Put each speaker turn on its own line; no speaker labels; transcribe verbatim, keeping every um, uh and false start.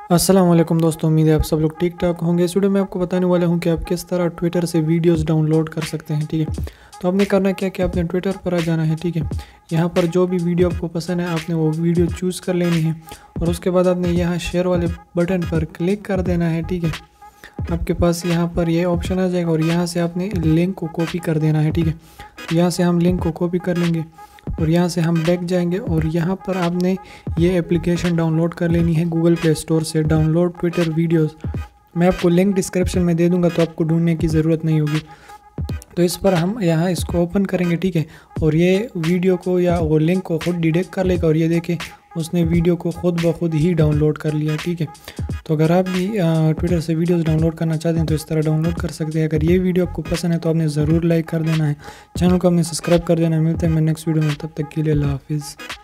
अस्सलाम वालेकुम दोस्तों, उम्मीद है आप सब लोग ठीक ठाक होंगे। इस वीडियो में आपको बताने वाला हूं कि आप किस तरह ट्विटर से वीडियोस डाउनलोड कर सकते हैं। ठीक है, तो आपने करना क्या कि आपने ट्विटर पर आ जाना है। ठीक है, यहाँ पर जो भी वीडियो आपको पसंद है आपने वो वीडियो चूज़ कर लेनी है और उसके बाद आपने यहाँ शेयर वाले बटन पर क्लिक कर देना है। ठीक है, आपके पास यहाँ पर ये ऑप्शन आ जाएगा और यहाँ से आपने लिंक को कॉपी कर देना है। ठीक है, तो यहाँ से हम लिंक को कॉपी कर लेंगे और यहाँ से हम बैक जाएंगे और यहाँ पर आपने ये एप्लीकेशन डाउनलोड कर लेनी है गूगल प्ले स्टोर से, डाउनलोड ट्विटर वीडियोस। मैं आपको लिंक डिस्क्रिप्शन में दे दूँगा तो आपको ढूंढने की ज़रूरत नहीं होगी। तो इस पर हम यहाँ इसको ओपन करेंगे। ठीक है, और ये वीडियो को या वो लिंक को खुद डिटेक्ट कर लेगा और ये देखें उसने वीडियो को खुद ब खुद ही डाउनलोड कर लिया। ठीक है, तो अगर आप भी ट्विटर से वीडियोस डाउनलोड करना चाहते हैं तो इस तरह डाउनलोड कर सकते हैं। अगर ये वीडियो आपको पसंद है तो आपने ज़रूर लाइक कर देना है, चैनल को आपने सब्सक्राइब कर देना है। मिलते हैं मैं नेक्स्ट वीडियो में, तब तक के लिए अल्लाह हाफिज़।